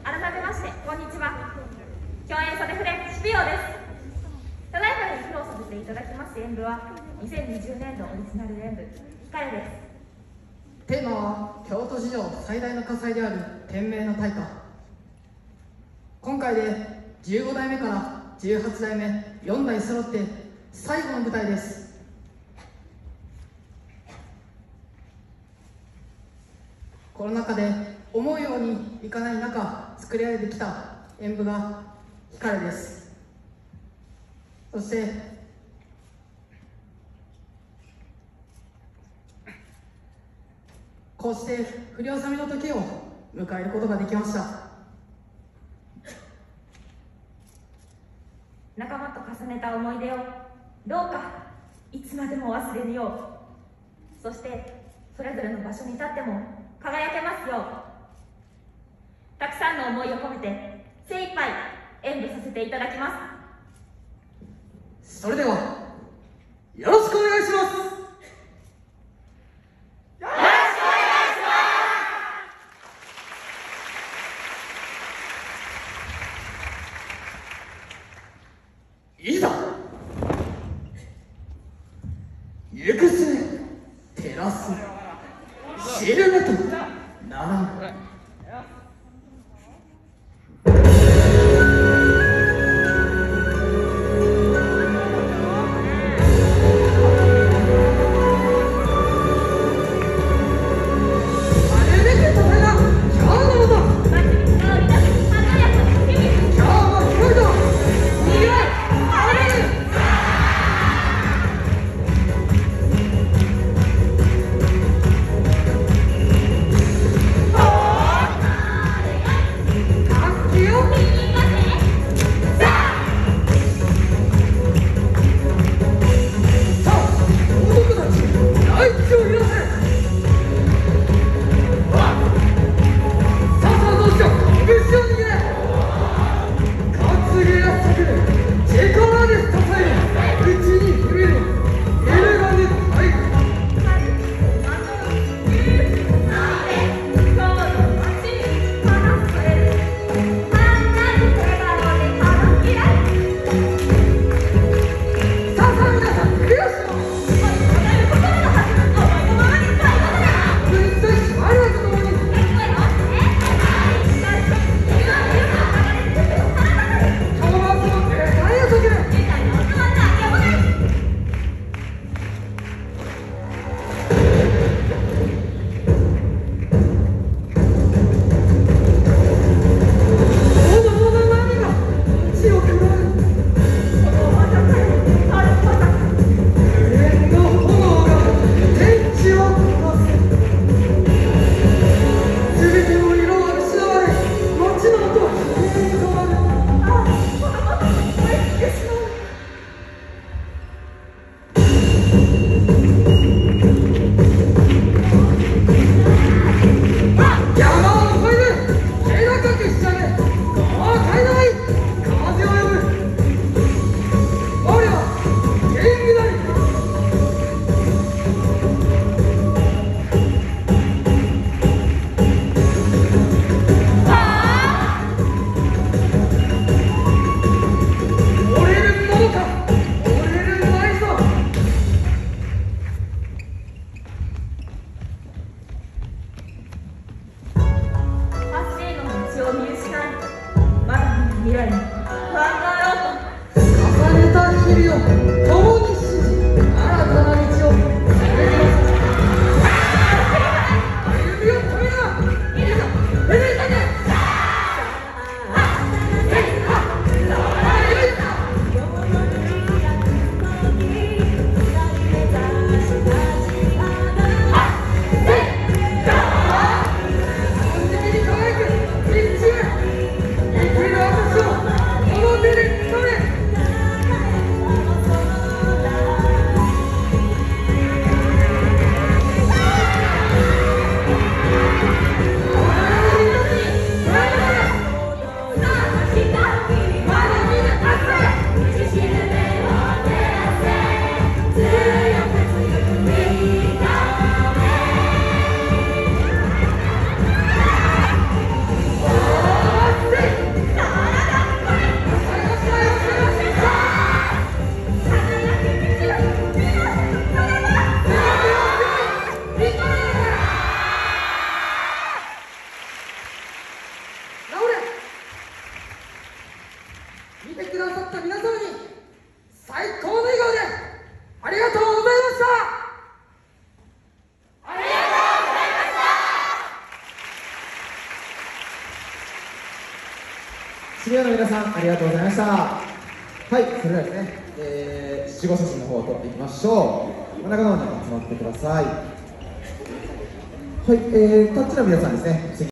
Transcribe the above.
改めましてこんにちは。共演袖フレシピオです。ただいまより披露させていただきます演舞は2020年度オリジナル演舞「光」です。 テーマは京都史上最大の火災である天明の大火。今回で15代目から18代目4代揃って最後の舞台です。コロナ禍で思うようにいかない中作り上げてきた演舞が光です。そしてこうして振り納めの時を迎えることができました。 仲間と重ねた思い出をどうかいつまでも忘れぬよう、そしてそれぞれの場所に立っても輝けますよう、たくさんの思いを込めて精一杯演舞させていただきます。 それではよろしくお願いします。いざ行く末照らす知るめとならん。 渋谷の皆さんありがとうございました。はい、それではですね、集合写真の方を撮っていきましょう。真ん中の方に集まってください。はい、タッチの皆さんですね。